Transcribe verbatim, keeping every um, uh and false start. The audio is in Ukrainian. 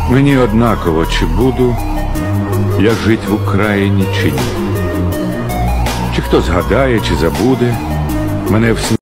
Мені однаково, чи буду я жить в Україні, чи ні. Чи хто згадає, чи забуде мене в сні.